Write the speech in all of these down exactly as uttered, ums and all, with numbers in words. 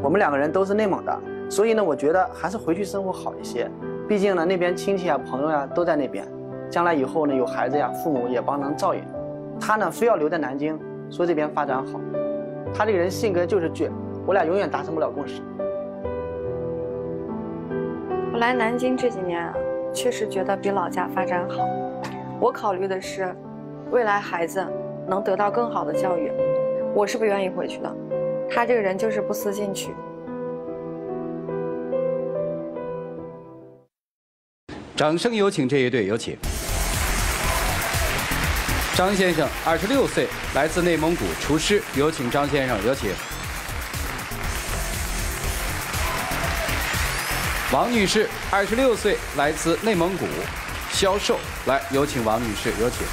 我们两个人都是内蒙的，所以呢，我觉得还是回去生活好一些。毕竟呢，那边亲戚啊、朋友呀、啊、都在那边，将来以后呢有孩子呀，父母也帮忙照应。他呢非要留在南京，说这边发展好。他这个人性格就是倔，我俩永远达成不了共识。 我来南京这几年啊，确实觉得比老家发展好。我考虑的是，未来孩子能得到更好的教育，我是不愿意回去的。他这个人就是不思进取。 掌声有请这一对，有请。张先生，二十六岁，来自内蒙古，厨师。有请张先生，有请。王女士，二十六岁，来自内蒙古，销售。来，有请王女士，有请。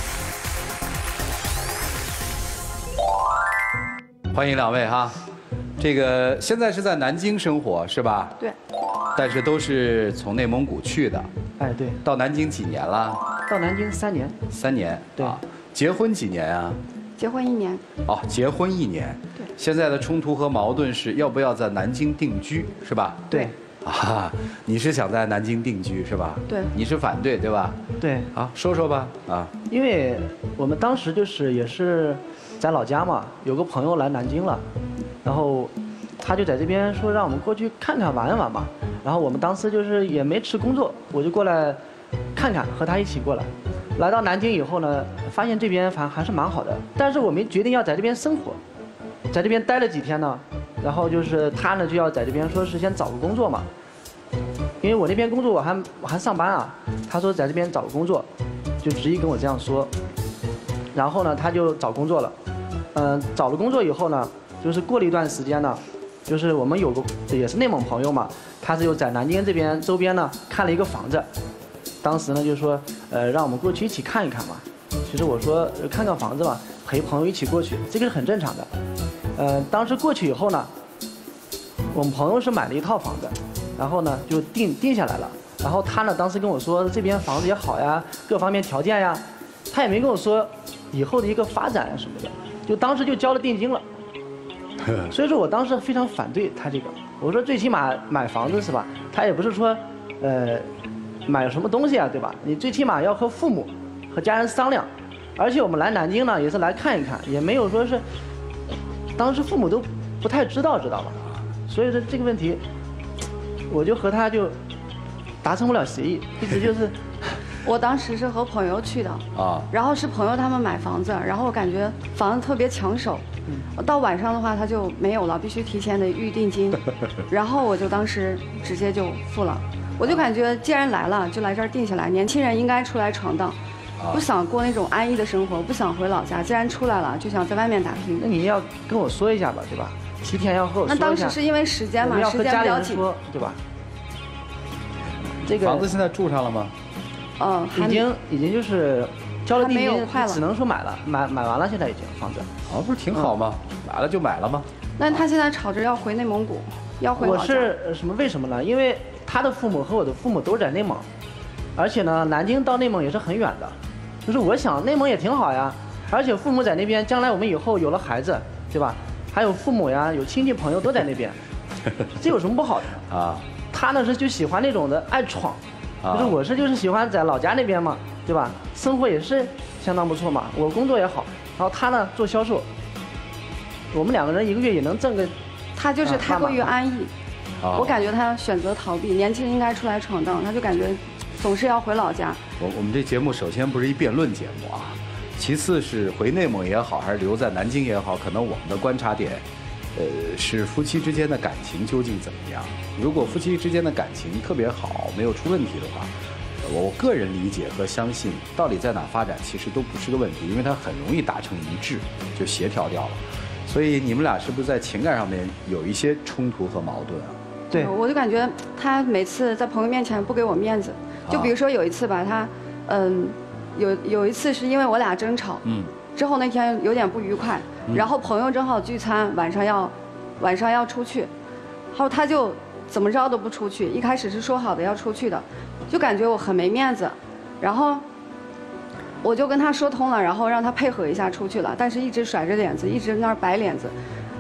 欢迎两位哈，这个现在是在南京生活是吧？ 对。 但是都是从内蒙古去的。 哎，对。 到南京几年了？ 到南京三年。 三年。 对。 啊，结婚几年啊？ 结婚一年。 哦，结婚一年。 对。 现在的冲突和矛盾是要不要在南京定居，是吧？ 对。 啊，你是想在南京定居是吧？ 对。 你是反对对吧？ 对。 好，说说吧。啊。 因为我们当时就是也是在老家嘛，有个朋友来南京了，然后他就在这边说让我们过去看看玩一玩嘛。然后我们当时就是也没吃工作，我就过来看看，和他一起过来。来到南京以后呢，发现这边反正还是蛮好的，但是我没决定要在这边生活，在这边待了几天呢，然后就是他呢就要在这边说是先找个工作嘛，因为我那边工作我还我还上班啊，他说在这边找个工作，就执意跟我这样说。然后呢他就找工作了，嗯、呃，找了工作以后呢，就是过了一段时间呢，就是我们有个也是内蒙朋友嘛。他是又在南京这边周边呢看了一个房子，当时呢就说，呃，让我们过去一起看一看嘛。其实我说看看房子嘛，陪朋友一起过去，这个是很正常的。呃，当时过去以后呢，我们朋友是买了一套房子，然后呢就定定下来了。然后他呢当时跟我说这边房子也好呀，各方面条件呀，他也没跟我说以后的一个发展什么的，就当时就交了定金了。所以说我当时非常反对他这个。我说最起码买房子是吧？他也不是说，呃，买什么东西啊，对吧？你最起码要和父母、和家人商量。而且我们来南京呢，也是来看一看，也没有说是，当时父母都不太知道，知道吧？所以说这个问题，我就和他就达成不了协议，一直就是。 我当时是和朋友去的啊，然后是朋友他们买房子，然后我感觉房子特别抢手。嗯，到晚上的话他就没有了，必须提前得预定金，然后我就当时直接就付了。我就感觉既然来了，就来这儿定下来。年轻人应该出来闯荡，不想过那种安逸的生活，不想回老家。既然出来了，就想在外面打拼。 那你要跟我说一下吧，对吧？提前要和我说一下。 那当时是因为时间嘛，时间比较紧， 对吧？这个房子现在住上了吗？ 嗯， 已经已经就是交了定金， 快了， 只能说买了，买买完了，现在已经房子。 啊，不是挺好吗？买了就买了吗？ 那他现在吵着要回内蒙古，要回老家。 我是什么？为什么呢？因为他的父母和我的父母都在内蒙，而且呢，南京到内蒙也是很远的。就是我想内蒙也挺好呀，而且父母在那边，将来我们以后有了孩子，对吧？还有父母呀，有亲戚朋友都在那边，这有什么不好的啊？他呢是就喜欢那种的爱闯。就是我是就是喜欢在老家那边嘛，对吧？生活也是相当不错嘛，我工作也好，然后他呢做销售，我们两个人一个月也能挣个。 他就是太过于安逸，啊、我感觉他选择逃避。年轻人应该出来闯荡，他就感觉总是要回老家。 我我们这节目首先不是一辩论节目啊，其次是回内蒙也好，还是留在南京也好，可能我们的观察点。呃，是夫妻之间的感情究竟怎么样？如果夫妻之间的感情特别好，没有出问题的话，我个人理解和相信，到底在哪发展其实都不是个问题，因为它很容易达成一致，就协调掉了。所以你们俩是不是在情感上面有一些冲突和矛盾啊？ 对，我就感觉他每次在朋友面前不给我面子，就比如说有一次吧，他，嗯，有有一次是因为我俩争吵，嗯，之后那天有点不愉快。然后朋友正好聚餐，晚上要，晚上要出去，然后他就怎么着都不出去。一开始是说好的要出去的，就感觉我很没面子，然后我就跟他说通了，然后让他配合一下出去了，但是一直甩着脸子，一直在那儿摆脸子。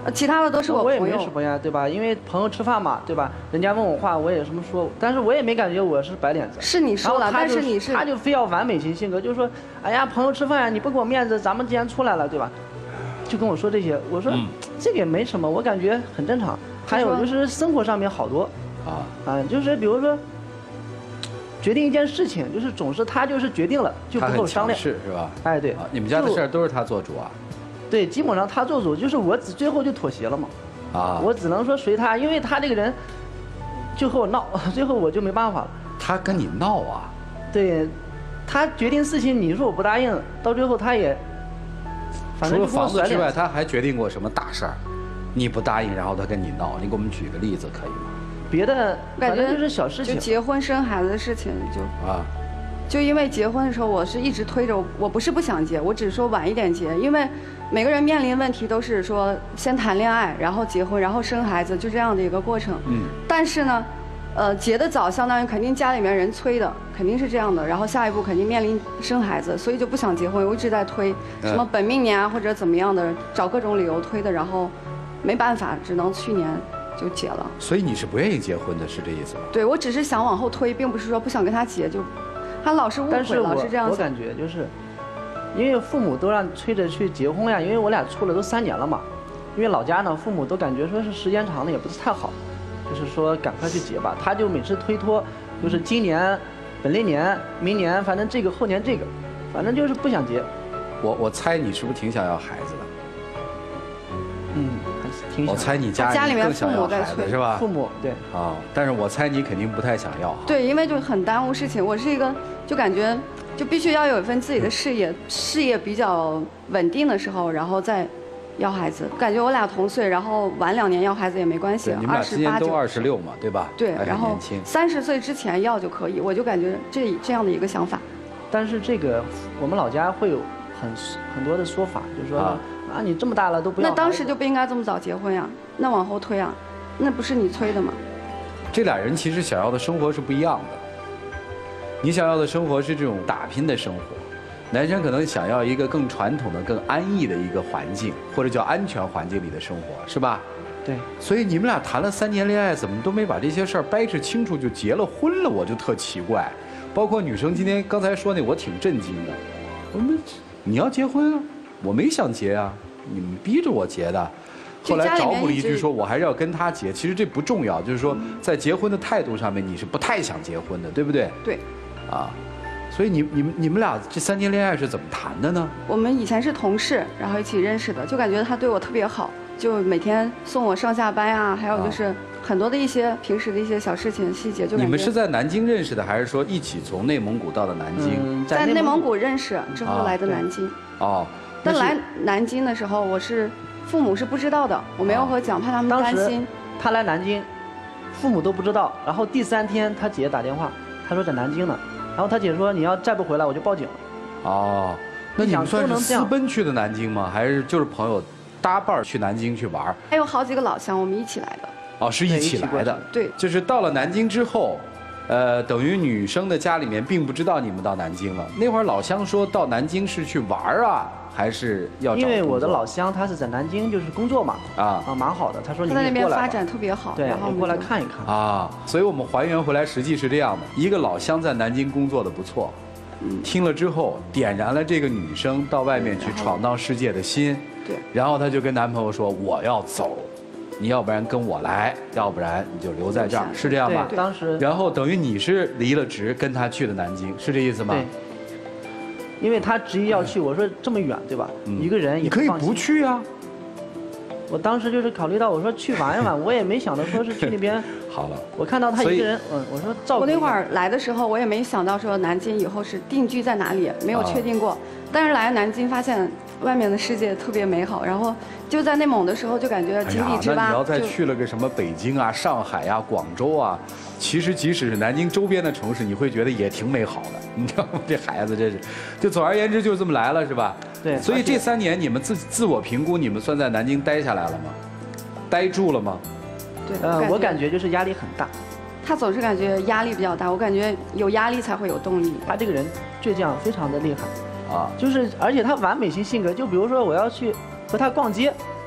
其他的都是我朋友。 我也没什么呀，对吧？因为朋友吃饭嘛，对吧？人家问我话，我也什么说，但是我也没感觉我是摆脸子。 是你说了，但是你是他就非要完美型性格，就是说，哎呀，朋友吃饭呀，你不给我面子，咱们既然出来了，对吧？就跟我说这些，我说、嗯、这个也没什么，我感觉很正常。还有就是生活上面好多啊啊，就是比如说。决定一件事情，就是总是他就是决定了，就不够商量， 是是吧？ 哎，对、 啊，你们家的事儿都是他做主啊？ 对，基本上他做主，就是我只最后就妥协了嘛。啊，我只能说随他，因为他这个人就和我闹，最后我就没办法了。 他跟你闹啊？ 对，他决定事情，你说我不答应，到最后他也，反正除了房子之外，他还决定过什么大事儿？你不答应，然后他跟你闹，你给我们举个例子可以吗？ 别的反正就是小事情， 就结婚生孩子的事情就啊，就因为结婚的时候我是一直推着，我不是不想结，我只是说晚一点结，因为每个人面临问题都是说先谈恋爱，然后结婚，然后生孩子，就这样的一个过程。嗯，但是呢，呃，结得早相当于肯定家里面人催的，肯定是这样的，然后下一步肯定面临生孩子，所以就不想结婚，我一直在推，什么本命年啊或者怎么样的，找各种理由推的，然后没办法，只能去年。就结了， 所以你是不愿意结婚的，是这意思吗？ 对，我只是想往后推，并不是说不想跟他结，就他老是误会，老是这样想。 我感觉就是，因为父母都让催着去结婚呀，因为我俩处了都三年了嘛。因为老家呢，父母都感觉说是时间长了也不是太好，就是说赶快去结吧。他就每次推脱，就是今年、本命年、明年，反正这个后年这个，反正就是不想结。 我我猜你是不是挺想要孩子的？ 嗯。 我猜你家家里面更想要孩子是吧？ 父母对啊，但是我猜你肯定不太想要。 对，因为就很耽误事情。我是一个就感觉就必须要有一份自己的事业，事业比较稳定的时候，然后再要孩子。感觉我俩同岁，然后晚两年要孩子也没关系。 你们俩今年都二十六嘛，对吧？ 对，然后三十岁之前要就可以。我就感觉这这样的一个想法。 但是这个我们老家会有很很多的说法，就是说。啊啊，你这么大了都不要。 那当时就不应该这么早结婚呀，那往后推啊，那不是你催的吗？ 这俩人其实想要的生活是不一样的。你想要的生活是这种打拼的生活，男生可能想要一个更传统的、更安逸的一个环境，或者叫安全环境里的生活，是吧？ 对。 所以你们俩谈了三年恋爱，怎么都没把这些事儿掰扯清楚就结了婚了，我就特奇怪。包括女生今天刚才说那，我挺震惊的。我们你要结婚啊？我没想结啊，你们逼着我结的。后来找补了一句说，我还是要跟他结。其实这不重要，就是说在结婚的态度上面，你是不太想结婚的，对不对？ 对。 啊，所以你你们你们俩这三年恋爱是怎么谈的呢？ 我们以前是同事，然后一起认识的，就感觉他对我特别好，就每天送我上下班啊，还有就是很多的一些平时的一些小事情细节。就你们是在南京认识的，还是说一起从内蒙古到的南京？ 嗯、在内蒙古认识之后来的南京。 哦。 但来南京的时候，我是父母是不知道的，我没有和讲，怕他们担心。 他来南京，父母都不知道。然后第三天，他姐打电话，他说在南京呢。然后他姐说你要再不回来，我就报警了。 哦，那你们算是私奔去的南京吗？还是就是朋友搭伴去南京去玩？ 还有好几个老乡，我们一起来的。 哦，是一起来的。 对， 就是到了南京之后。呃，等于女生的家里面并不知道你们到南京了。那会儿老乡说到南京是去玩啊，还是要找工作？ 因为我的老乡他是在南京就是工作嘛，啊啊蛮好的。他说你在那边发展特别好， 对， 然后你过来看一看啊。所以我们还原回来，实际是这样的：一个老乡在南京工作的不错，嗯，听了之后点燃了这个女生到外面去闯荡世界的心， 对。 然后她就跟男朋友说：“我要走。”你要不然跟我来，要不然你就留在这儿，是这样吧？ 对，当时。 然后等于你是离了职，跟他去的南京，是这意思吗？ 对。因为他执意要去，我说这么远，对吧？嗯、一个人也你可以不去啊。 我当时就是考虑到，我说去玩一玩，我也没想到说是去那边。 好了。 我看到他一个人，嗯，我说照顾。 我那会儿来的时候，我也没想到说南京以后是定居在哪里，没有确定过。啊、但是来南京发现。外面的世界特别美好，然后就在内蒙的时候就感觉井底之蛙。 哎呀，那你要再去了个什么北京啊、上海啊、广州啊，其实即使是南京周边的城市，你会觉得也挺美好的。你知道吗？这孩子这是，就总而言之就这么来了，是吧？ 对。 所以这三年你们自自我评估，你们算在南京待下来了吗？待住了吗？ 对。 呃，我感觉就是压力很大。 他总是感觉压力比较大，我感觉有压力才会有动力。 他这个人倔强，非常的厉害。啊，就是，而且他完美型性格，就比如说我要去和他逛街，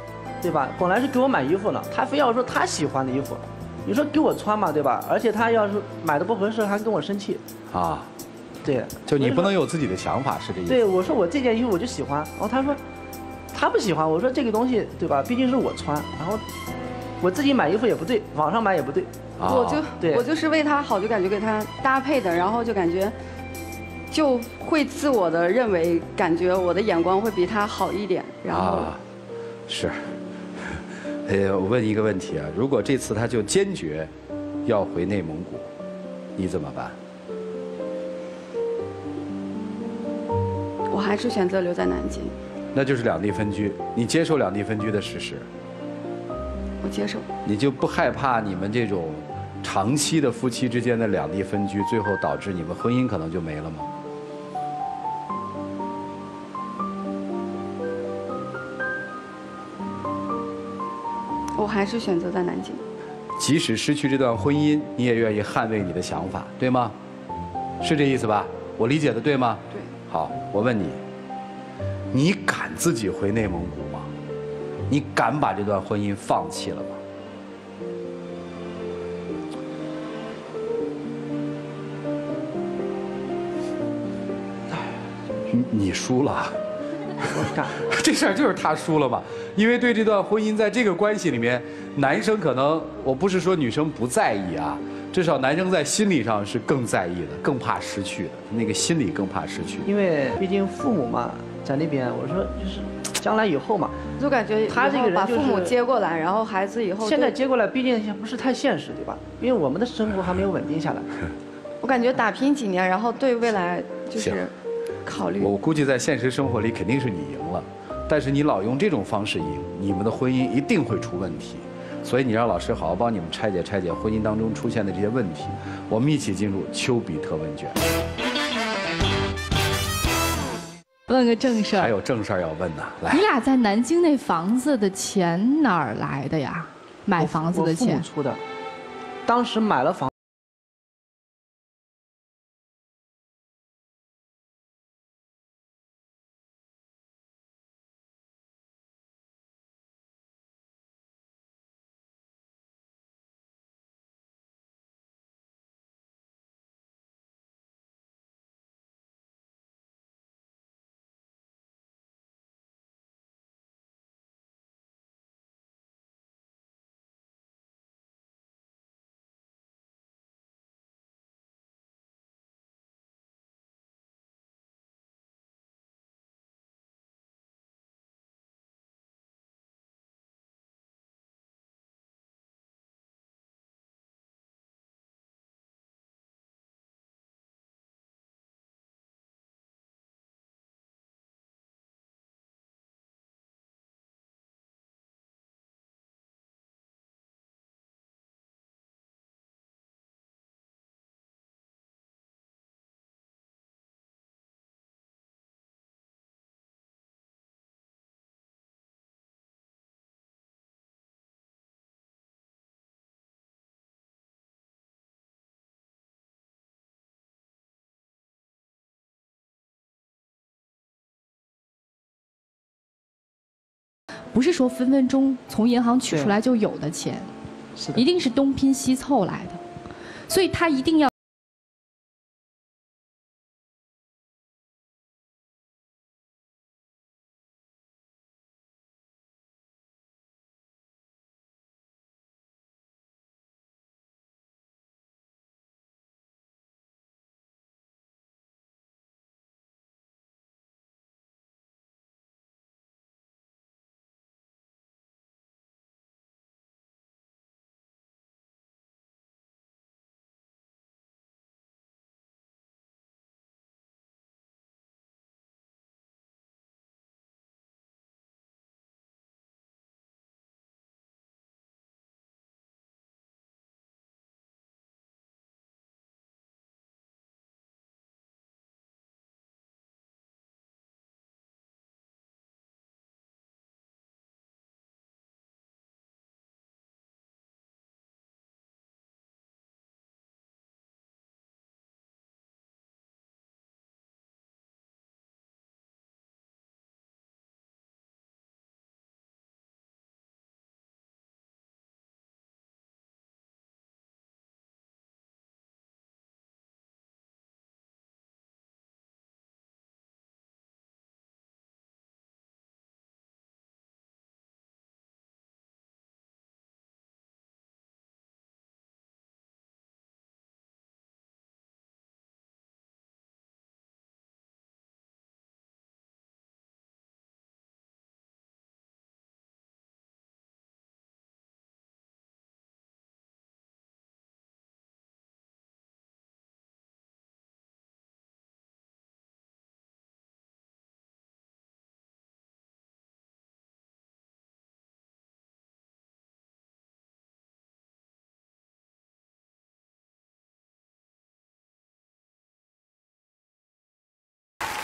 对吧？本来是给我买衣服呢，他非要说他喜欢的衣服，你说给我穿嘛，对吧？而且他要是买的不合适，还跟我生气。啊，对， 就你不能有自己的想法，是这意思？ 对，我说我这件衣服我就喜欢，然后他说他不喜欢，我说这个东西对吧？毕竟是我穿，然后我自己买衣服也不对，网上买也不对。 我就对我就是为他好，就感觉给他搭配的，然后就感觉。就会自我的认为，感觉我的眼光会比他好一点，然后， 啊、是，呃，我问一个问题啊，如果这次他就坚决要回内蒙古，你怎么办？ 我还是选择留在南京。 那就是两地分居，你接受两地分居的事实？ 我接受。 你就不害怕你们这种长期的夫妻之间的两地分居，最后导致你们婚姻可能就没了吗？ 我还是选择在南京。 即使失去这段婚姻，你也愿意捍卫你的想法，对吗？是这意思吧？我理解的对吗？ 对。 好，我问你，你敢自己回内蒙古吗？你敢把这段婚姻放弃了吗？你你输了。 我敢。 这事儿就是他输了嘛，因为对这段婚姻，在这个关系里面，男生可能，我不是说女生不在意啊，至少男生在心理上是更在意的，更怕失去的，那个心里更怕失去。 因为毕竟父母嘛，在那边，我说就是将来以后嘛， 就感觉他这个人把父母接过来，然后孩子以后现在接过来，毕竟不是太现实，对吧？因为我们的生活还没有稳定下来。 我感觉打拼几年，然后对未来就是考虑。 我估计在现实生活里肯定是你赢了。但是你老用这种方式赢，你们的婚姻一定会出问题。所以你让老师好好帮你们拆解拆解婚姻当中出现的这些问题。我们一起进入丘比特问卷。 问个正事儿。 还有正事儿要问呢，来。 你俩在南京那房子的钱哪儿来的呀？买房子的钱。 我父母出的，当时买了房。 不是说分分钟从银行取出来就有的钱， 是的， 一定是东拼西凑来的，所以他一定要。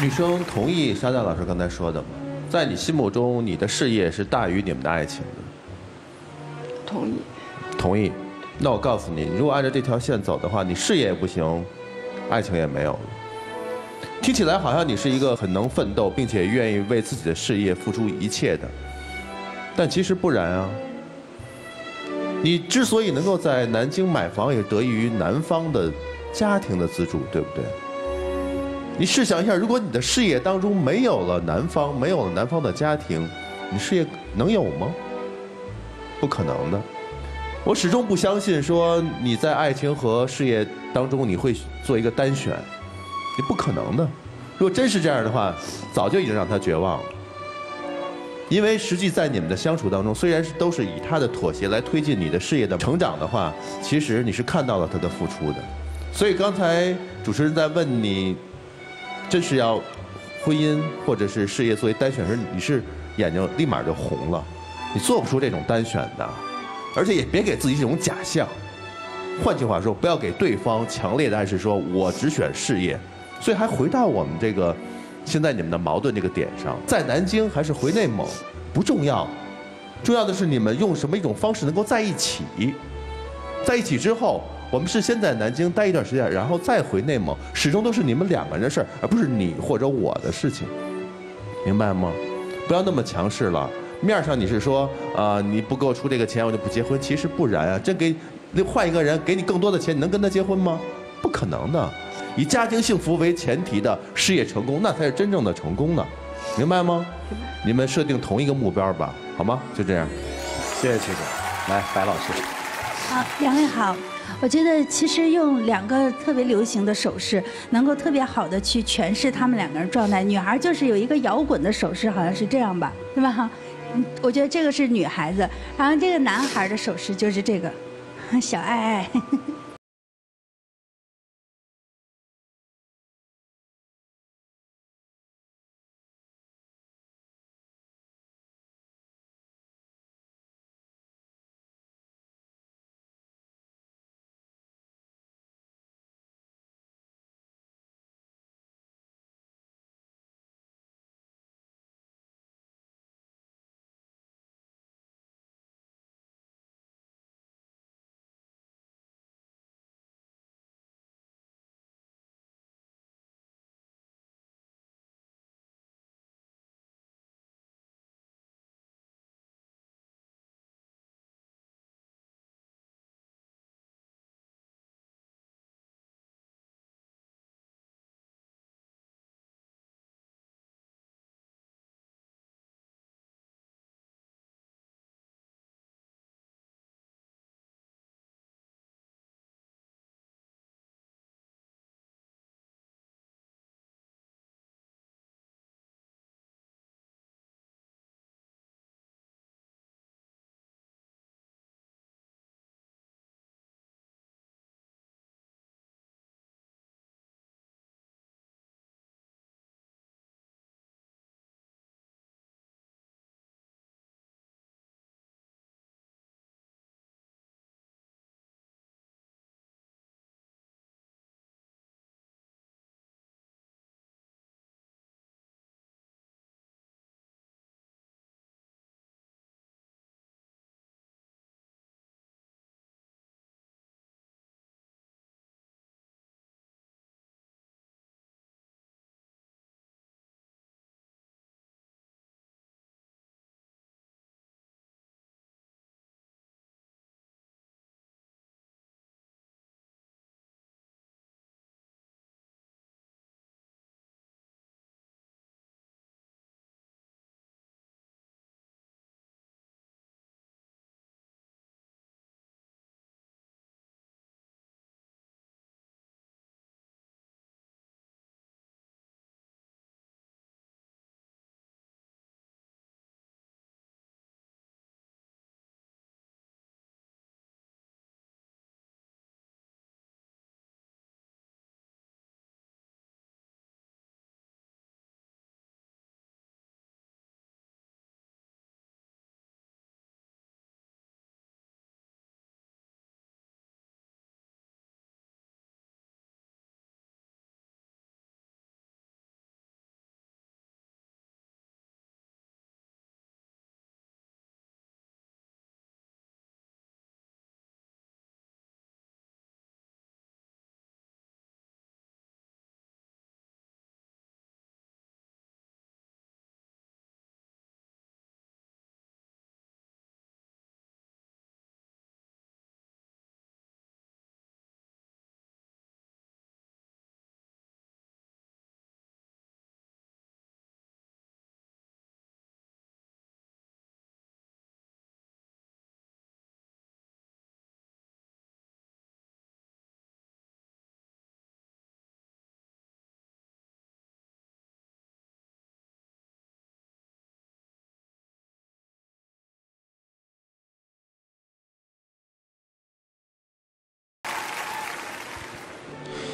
女生同意沙赞老师刚才说的吗？在你心目中，你的事业是大于你们的爱情的？ 同意。 同意。那我告诉你，如果按照这条线走的话，你事业也不行，爱情也没有了。听起来好像你是一个很能奋斗，并且愿意为自己的事业付出一切的，但其实不然啊。你之所以能够在南京买房，也得益于男方的家庭的资助，对不对？你试想一下，如果你的事业当中没有了男方，没有了男方的家庭，你事业能有吗？不可能的。我始终不相信说你在爱情和事业当中你会做一个单选，你不可能的。如果真是这样的话，早就已经让他绝望了。因为实际在你们的相处当中，虽然是都是以他的妥协来推进你的事业的成长的话，其实你是看到了他的付出的。所以刚才主持人在问你，真是要婚姻或者是事业作为单选时，你是眼睛立马就红了，你做不出这种单选的。而且也别给自己这种假象，换句话说，不要给对方强烈的暗示说我只选事业。所以还回到我们这个现在你们的矛盾这个点上，在南京还是回内蒙不重要，重要的是你们用什么一种方式能够在一起。在一起之后，我们是先在南京待一段时间，然后再回内蒙，始终都是你们两个人的事儿，而不是你或者我的事情，明白吗？不要那么强势了。面上你是说，啊、呃，你不给我出这个钱，我就不结婚。其实不然啊，真给换一个人，给你更多的钱，你能跟他结婚吗？不可能的。以家庭幸福为前提的事业成功，那才是真正的成功呢，明白吗？你们设定同一个目标吧，好吗？就这样。 谢谢曲总。来，白老师。 好，两位好。我觉得其实用两个特别流行的手势，能够特别好的去诠释他们两个人状态。女孩就是有一个摇滚的手势，好像是这样吧，对吧？我觉得这个是女孩子，然后这个男孩的手势就是这个，小爱爱。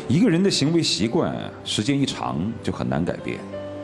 一个人的行为习惯，时间一长就很难改变。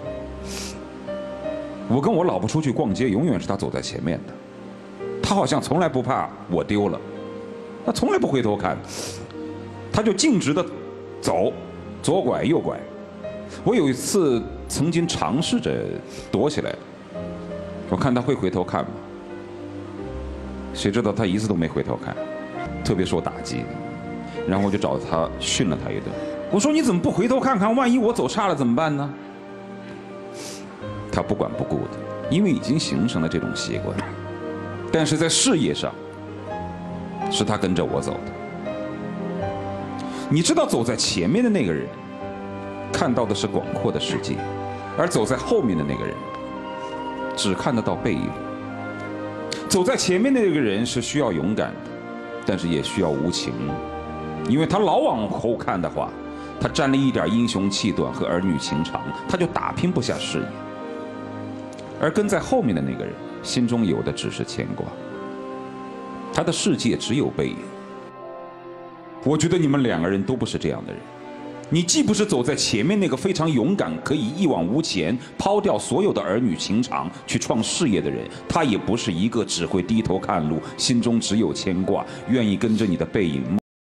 我跟我老婆出去逛街，永远是她走在前面的，她好像从来不怕我丢了，她从来不回头看，她就径直的走，左拐右拐。我有一次曾经尝试着躲起来，我看她会回头看吗？谁知道她一次都没回头看，特别受打击。然后我就找她训了她一顿，我说你怎么不回头看看，万一我走差了怎么办呢？她不管不顾的，因为已经形成了这种习惯。但是在事业上，是她跟着我走的。你知道，走在前面的那个人看到的是广阔的世界，而走在后面的那个人只看得到背影。走在前面的那个人是需要勇敢的，但是也需要无情，因为他老往后看的话，他沾了一点英雄气短和儿女情长，他就打拼不下事业。而跟在后面的那个人，心中有的只是牵挂，他的世界只有背影。我觉得你们两个人都不是这样的人，你既不是走在前面那个非常勇敢，可以一往无前，抛掉所有的儿女情长去创事业的人，他也不是一个只会低头看路，心中只有牵挂，愿意跟着你的背影。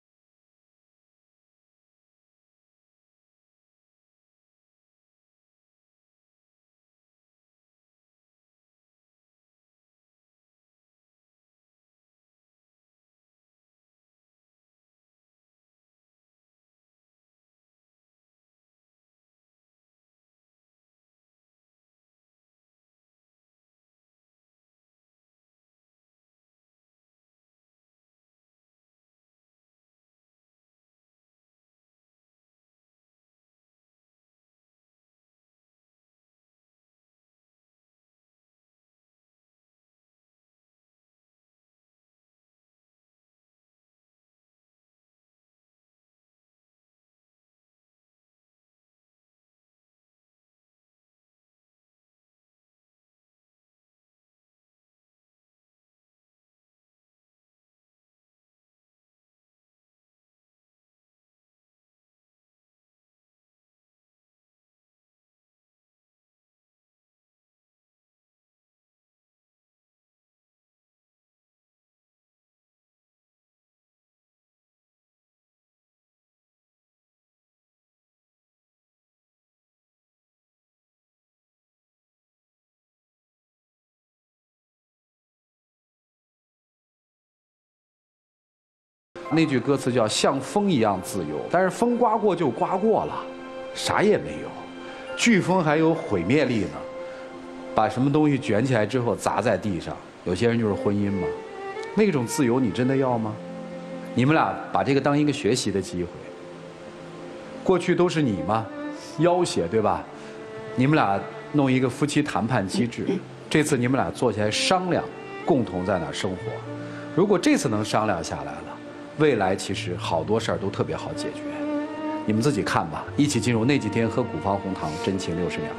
那句歌词叫像风一样自由，但是风刮过就刮过了，啥也没有。飓风还有毁灭力呢，把什么东西卷起来之后砸在地上，有些人就是婚姻嘛。那种自由你真的要吗？你们俩把这个当一个学习的机会。过去都是你嘛，要挟对吧？你们俩弄一个夫妻谈判机制，这次你们俩坐下来商量，共同在哪儿生活。如果这次能商量下来了，未来其实好多事儿都特别好解决，你们自己看吧。一起进入那几天喝古方红糖，真情六十秒。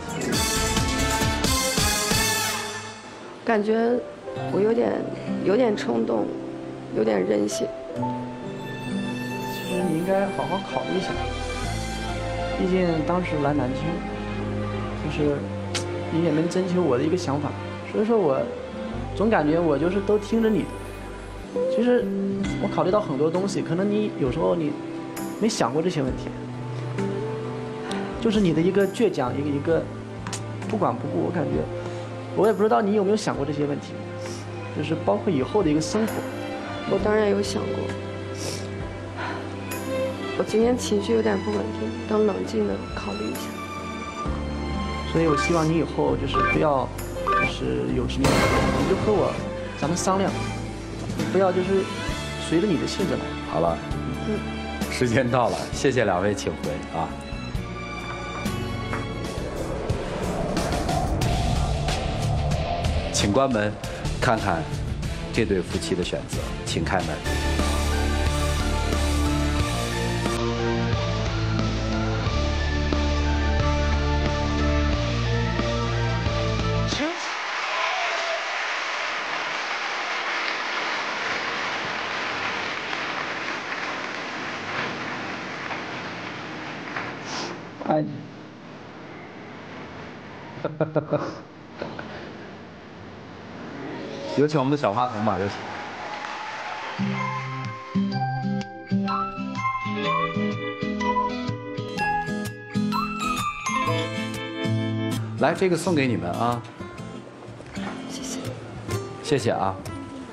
感觉我有点有点冲动，有点任性。 其实你应该好好考虑一下，毕竟当时来南京，就是你也能征求我的一个想法，所以说我总感觉我就是都听着你的。其实我考虑到很多东西，可能你有时候你没想过这些问题，就是你的一个倔强，一个一个不管不顾。我感觉我也不知道你有没有想过这些问题，就是包括以后的一个生活。 我当然有想过，我今天情绪有点不稳定，等冷静的考虑一下。 所以我希望你以后就是不要，就是有什么你就和我咱们商量。不要就是随着你的性子来。 好了，嗯，时间到了，谢谢两位，请回啊。请关门，看看这对夫妻的选择，请开门。 爱你。有请我们的小花童吧，有请。来，这个送给你们啊。谢谢。谢谢啊。